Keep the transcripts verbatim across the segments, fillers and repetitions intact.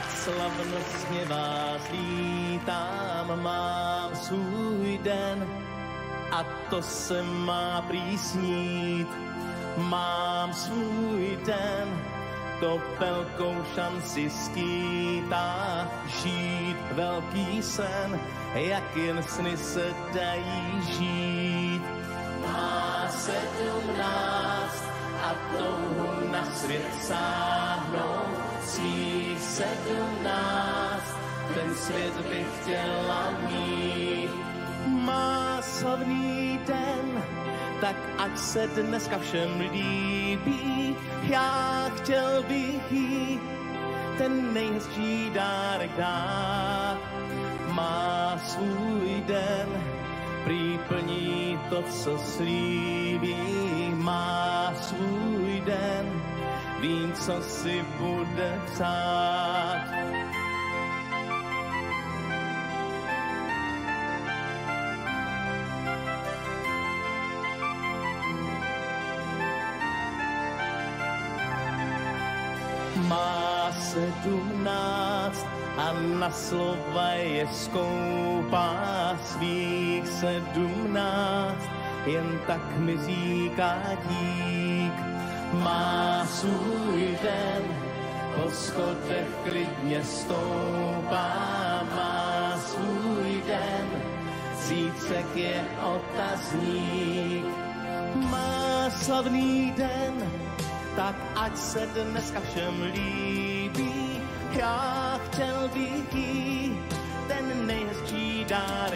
tak slavnostně vás vítám, mám svůj den a to se má prý snít. Mám svůj den, to velkou šanci skýtá, žít velký sen, jak jen sny se dají žít. Má sedmnáct a touhu na svět sáhnout, svých sedmnáct, ten svět bych chtěla mít. Má slavný den, tak ať se dneska všem líbí, já chtěl bych jí ten nejhezčí dárek dát. Má svůj den, prý plní to, co slíbí, má svůj den, vím, co si bude psát. Má sedmnáct a na slova je skoupá, svých sedmnáct jen tak mi říká dík. Má svůj den, po schodech klidně stoupá, má svůj den, zítřek je otazník. Má slavný den, tak ať se dneska všem líbí, já chtěl bych jí ten nejhezčí dárek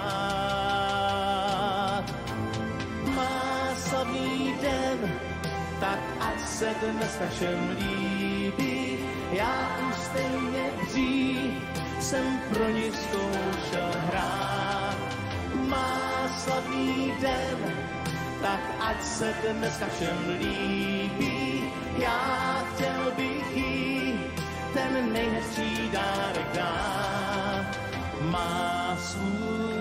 dát. Má slavný den, tak ať se dneska všem líbí, já už stejně dřív jsem pro ní zkoušel hrát. Má slavný den, tak ať se dneska všem líbí, já chtěl bych jí ten nejhezčí dárek dát. Má svůj